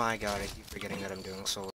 my god, I keep forgetting that I'm doing solo.